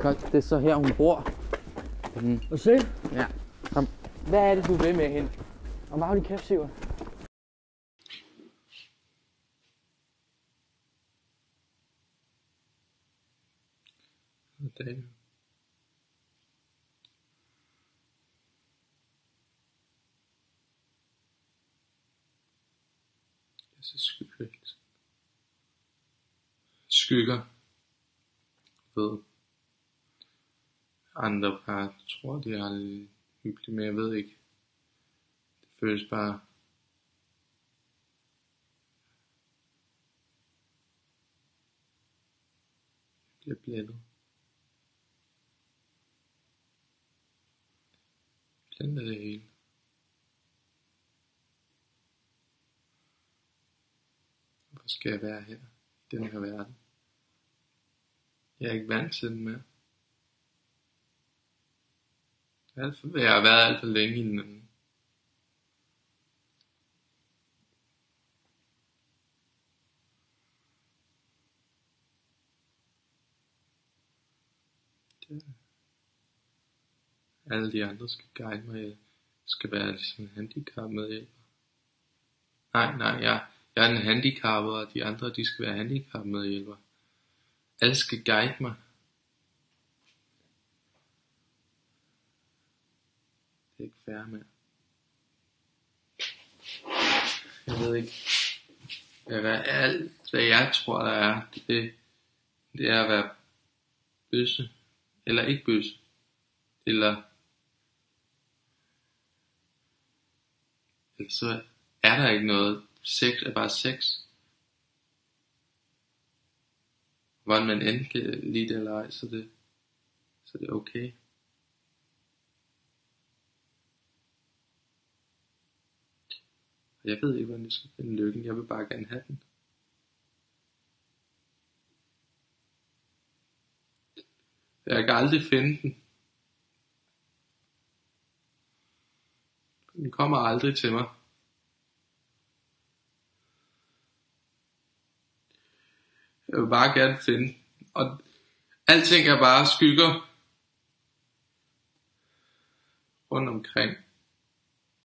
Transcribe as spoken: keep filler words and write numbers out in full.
Godt, det er så her, hun bor. Mm. Og se, Ja, kom. hvad er det, du vil med hende? Og hvad har du kæft, Siver? Det er så skygger. Skygger ved andre par tror det er lidt hyggeligt, men jeg ved ikke. Det føles bare jeg bliver blændet. Blændet af det hele. Hvorfor skal jeg være her i den her verden? Jeg er ikke vant til den mere. Jeg har været alt for længe i den. Alle de andre skal guide mig. Jeg skal være ligesom en handicapmedhjælper. Nej, nej, jeg, jeg er en handicappet, og de andre de skal være handicapmedhjælper. Alle skal guide mig. Det er ikke fair mere. Jeg ved ikke. Hvad alt hvad jeg tror der er, det, det er at være bøsse. Eller ikke bøsse. Eller Eller så er der ikke noget. Sex er bare sex. Hvordan man end kan lide det eller ej, så det, så det er okay. Jeg ved ikke, hvordan jeg skal finde lykken. Jeg vil bare gerne have den. Jeg kan aldrig finde den. Den kommer aldrig til mig. Jeg vil bare gerne finde den. Og alting er bare skygger rundt omkring.